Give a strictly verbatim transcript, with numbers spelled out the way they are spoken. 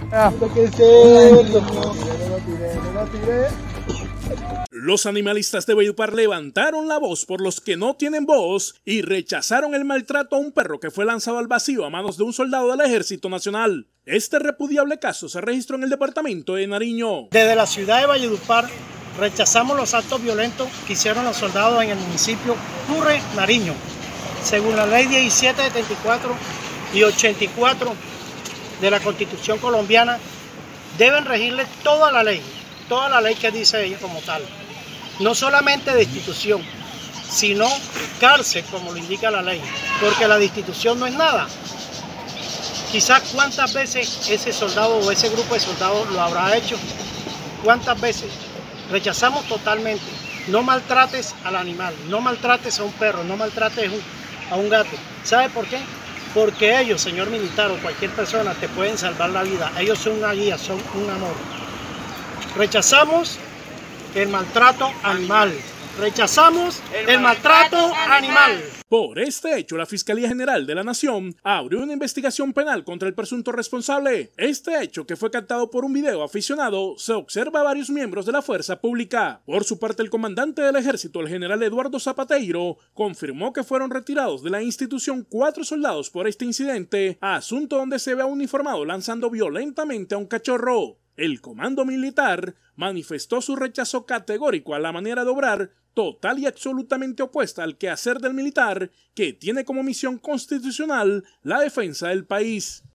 Ah, que cerdo. No lo tiré, no lo tiré. Los animalistas de Valledupar levantaron la voz por los que no tienen voz y rechazaron el maltrato a un perro que fue lanzado al vacío a manos de un soldado del Ejército Nacional. Este repudiable caso se registró en el departamento de Nariño. Desde la ciudad de Valledupar rechazamos los actos violentos que hicieron los soldados en el municipio Turre, Nariño. Según la ley diecisiete setenta y cuatro y ochenta y cuatro de la Constitución colombiana, deben regirle toda la ley, toda la ley que dice ella como tal. No solamente destitución, sino cárcel, como lo indica la ley, porque la destitución no es nada. Quizás cuántas veces ese soldado o ese grupo de soldados lo habrá hecho, cuántas veces. Rechazamos totalmente. No maltrates al animal, no maltrates a un perro, no maltrates a un gato. ¿Sabe por qué? Porque ellos, señor militar o cualquier persona, te pueden salvar la vida. Ellos son una guía, son un amor. Rechazamos el maltrato animal. Rechazamos el maltrato animal. Por este hecho, la Fiscalía General de la Nación abrió una investigación penal contra el presunto responsable. Este hecho, que fue captado por un video aficionado, se observa a varios miembros de la fuerza pública. Por su parte, el comandante del ejército, el general Eduardo Zapateiro, confirmó que fueron retirados de la institución cuatro soldados por este incidente, asunto donde se ve a un uniformado lanzando violentamente a un cachorro. El comando militar manifestó su rechazo categórico a la manera de obrar total y absolutamente opuesta al quehacer del militar, que tiene como misión constitucional la defensa del país.